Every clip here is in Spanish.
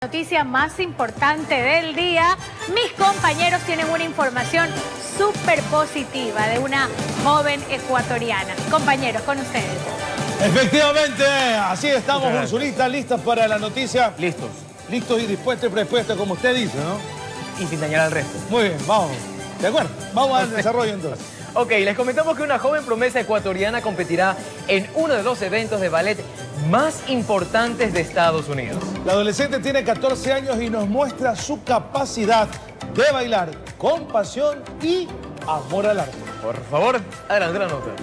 Noticia más importante del día, mis compañeros tienen una información súper positiva de una joven ecuatoriana. Compañeros, con ustedes. Efectivamente, así estamos, Ursulita, listas para la noticia. Listos. Listos y dispuestos y predispuestos, como usted dice, ¿no? Y sin dañar al resto. Muy bien, vamos. ¿De acuerdo? Vamos al desarrollo entonces. Ok, les comentamos que una joven promesa ecuatoriana competirá en uno de los eventos de ballet más importantes de Estados Unidos. La adolescente tiene 14 años y nos muestra su capacidad de bailar con pasión y amor al arte. Por favor, adelante la nota.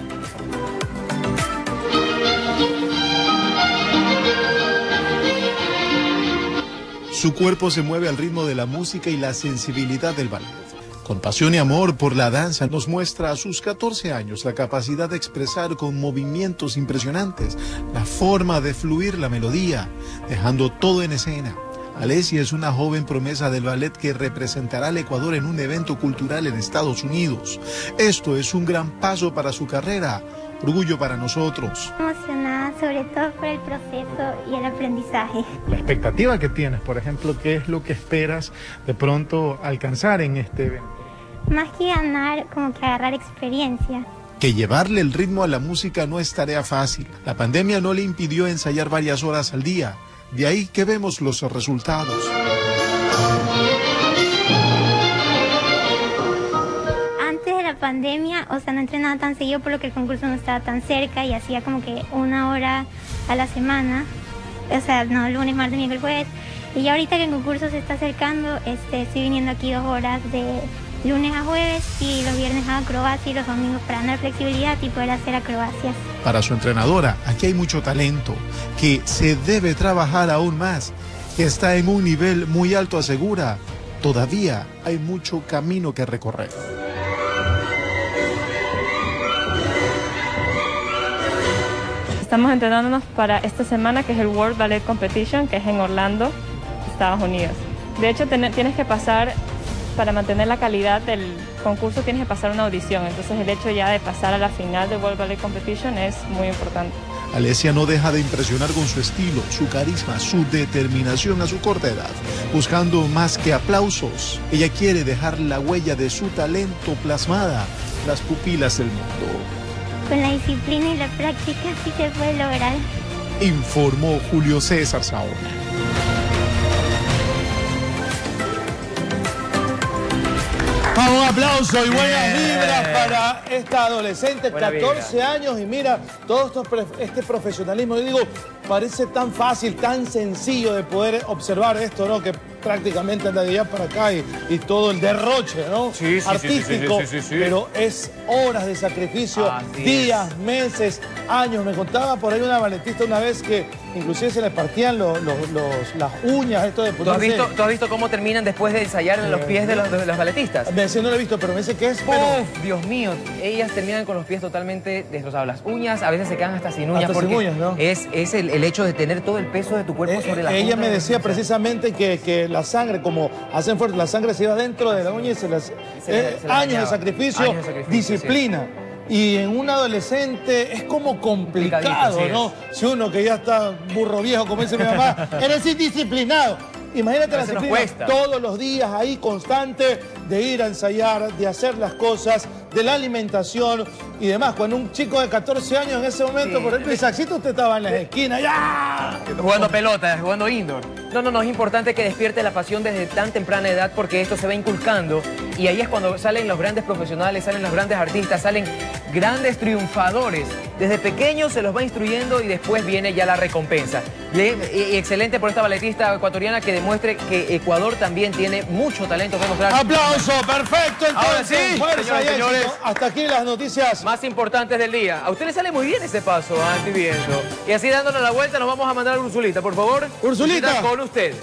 Su cuerpo se mueve al ritmo de la música y la sensibilidad del ballet. Con pasión y amor por la danza nos muestra a sus 14 años la capacidad de expresar con movimientos impresionantes la forma de fluir la melodía, dejando todo en escena. Alessia es una joven promesa del ballet que representará al Ecuador en un evento cultural en Estados Unidos. Esto es un gran paso para su carrera, orgullo para nosotros. Emocionada sobre todo por el proceso y el aprendizaje. La expectativa que tienes, por ejemplo, ¿qué es lo que esperas de pronto alcanzar en este evento? Más que ganar, como que agarrar experiencia. Que llevarle el ritmo a la música no es tarea fácil. La pandemia no le impidió ensayar varias horas al día. De ahí que vemos los resultados. Antes de la pandemia, o sea, no entrenaba tan seguido por lo que el concurso no estaba tan cerca y hacía como que 1 hora a la semana. O sea, no, lunes, martes, miércoles, jueves. Y ya ahorita que el concurso se está acercando, estoy viniendo aquí 2 horas de lunes a jueves y los viernes hago acrobacia y los domingos para ganar flexibilidad y poder hacer acrobacias. Para su entrenadora, aquí hay mucho talento, que se debe trabajar aún más, que está en un nivel muy alto, asegura. Todavía hay mucho camino que recorrer. Estamos entrenándonos para esta semana, que es el World Ballet Competition, que es en Orlando, Estados Unidos. De hecho, tienes que pasar, para mantener la calidad del concurso, tienes que pasar una audición. Entonces, el hecho ya de pasar a la final del World Ballet Competition es muy importante. Alessia no deja de impresionar con su estilo, su carisma, su determinación a su corta edad, buscando más que aplausos. Ella quiere dejar la huella de su talento plasmada en las pupilas del mundo. Con la disciplina y la práctica sí se puede lograr. Informó Julio César Saona. Un aplauso y buenas vibras para esta adolescente, 14 años, y mira, todo este profesionalismo, yo digo, parece tan fácil, tan sencillo de poder observar esto, ¿no? Que prácticamente anda de allá para acá y todo el derroche, ¿no? Sí, artístico, sí. pero es horas de sacrificio, días, meses, años. Me contaba por ahí una balletista una vez que inclusive se le partían las uñas, esto de... ¿Tú has visto cómo terminan después de ensayar en los pies de los balletistas? Me decía, no lo he visto, pero me dice que es... Dios mío, ellas terminan con los pies totalmente destrozados. Las uñas a veces se quedan hasta sin uñas. Hasta porque sin uñas, ¿no? Es el hecho de tener todo el peso de tu cuerpo sobre la punta. Ella me decía precisamente que la sangre, como hacen fuerte, la sangre se iba dentro de la uña y años de sacrificio, disciplina. Y en un adolescente es como complicado, ¿no? Si uno que ya está burro viejo, como dice mi mamá, eres indisciplinado. Imagínate la disciplina todos los días ahí constante de ir a ensayar, de hacer las cosas, de la alimentación y demás. Cuando un chico de 14 años en ese momento, por ejemplo, Isaacito, usted estaba en las esquinas, ¡ya! Jugando pelota, jugando indoor. No, es importante que despierte la pasión desde tan temprana edad porque esto se va inculcando y ahí es cuando salen los grandes profesionales, salen los grandes artistas, salen grandes triunfadores. Desde pequeños se los va instruyendo y después viene ya la recompensa. Y excelente por esta balletista ecuatoriana que demuestre que Ecuador también tiene mucho talento que mostrar. ¡Aplauso! ¡Perfecto! Entonces, ahora sí, fuerza señores, hasta aquí las noticias más importantes del día. A usted le sale muy bien ese paso, estoy viendo. Y así dándonos la vuelta nos vamos a mandar a Ursulita, por favor. Ursulita, con usted.